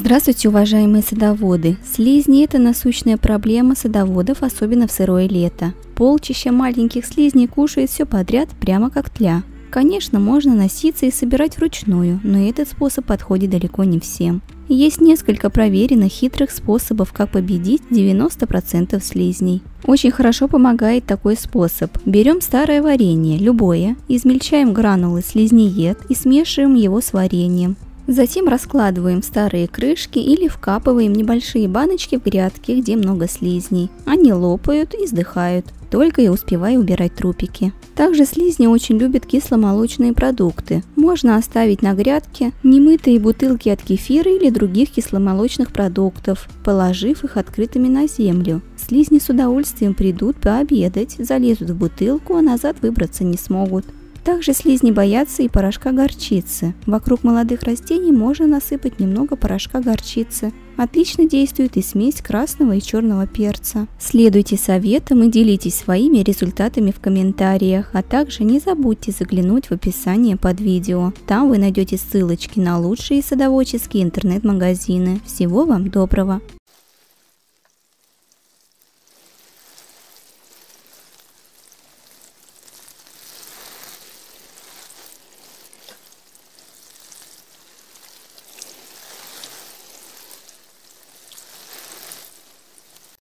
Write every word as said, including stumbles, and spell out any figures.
Здравствуйте, уважаемые садоводы! Слизни – это насущная проблема садоводов, особенно в сырое лето. Полчища маленьких слизней кушает все подряд, прямо как тля. Конечно, можно носиться и собирать вручную, но этот способ подходит далеко не всем. Есть несколько проверенных хитрых способов, как победить девяносто процентов слизней. Очень хорошо помогает такой способ. Берем старое варенье, любое, измельчаем гранулы слизнеед и смешиваем его с вареньем. Затем раскладываем старые крышки или вкапываем небольшие баночки в грядки, где много слизней. Они лопают и сдыхают. Только и успевай убирать трупики. Также слизни очень любят кисломолочные продукты. Можно оставить на грядке немытые бутылки от кефира или других кисломолочных продуктов, положив их открытыми на землю. Слизни с удовольствием придут пообедать, залезут в бутылку, а назад выбраться не смогут. Также слизни боятся и порошка горчицы. Вокруг молодых растений можно насыпать немного порошка горчицы. Отлично действует и смесь красного и черного перца. Следуйте советам и делитесь своими результатами в комментариях, а также не забудьте заглянуть в описание под видео. Там вы найдете ссылочки на лучшие садоводческие интернет-магазины. Всего вам доброго!